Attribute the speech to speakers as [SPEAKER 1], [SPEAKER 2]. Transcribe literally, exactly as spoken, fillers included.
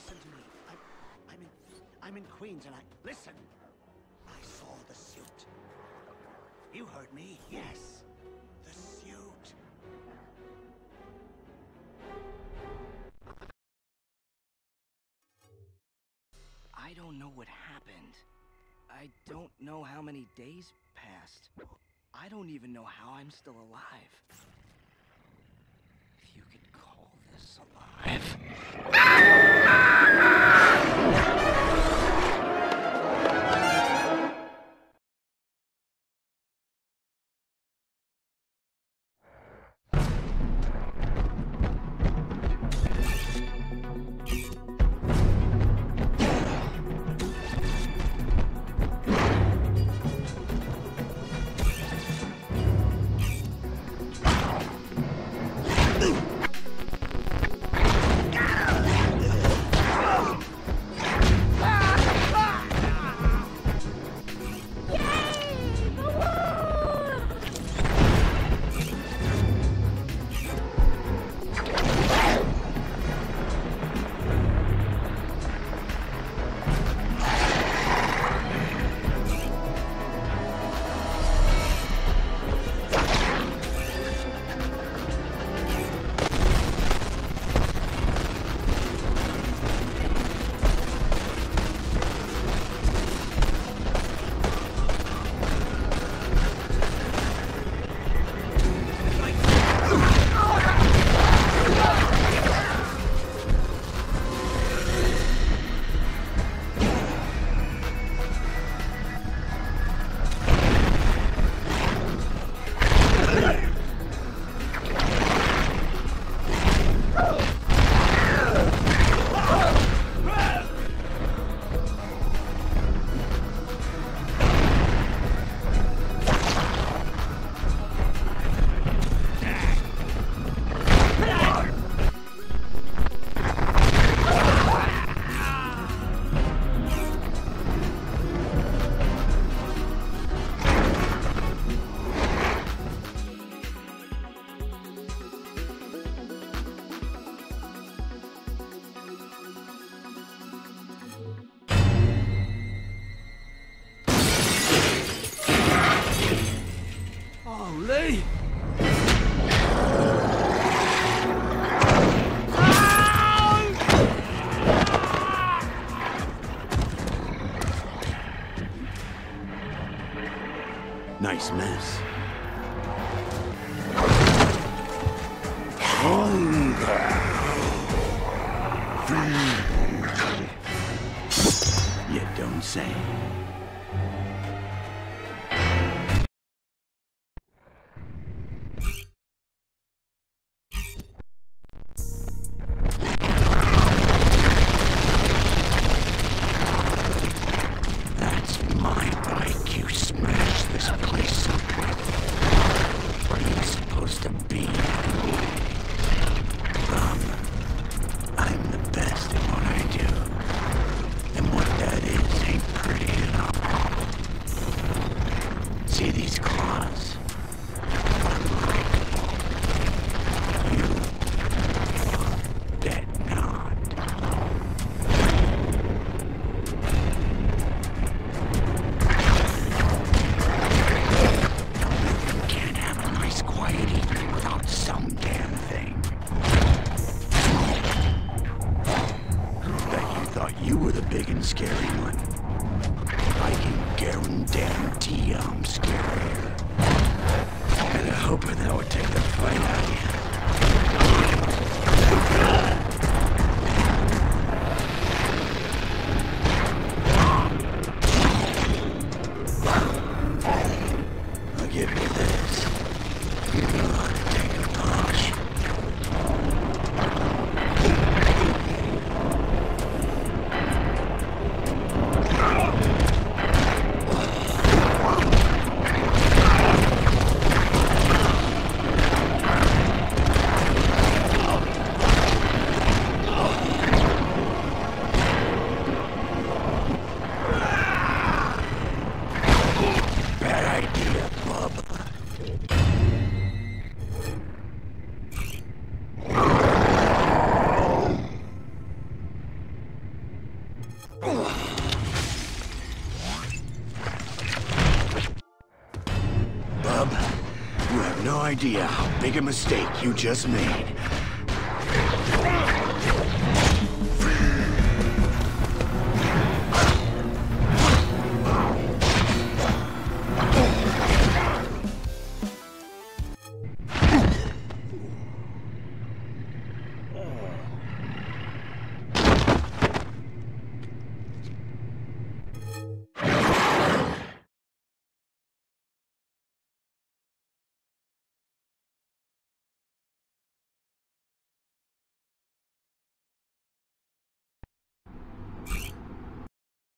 [SPEAKER 1] listen to me. I'm, I'm in, I'm in Queens, and I listen. I saw the suit. You heard me? Yes, the suit.
[SPEAKER 2] I don't know what happened. I don't know how many days passed. I don't even know how I'm still alive. If you could call this alive. Lee!
[SPEAKER 1] Nice mess. Hunger. You don't say. no idea how big a mistake you just made.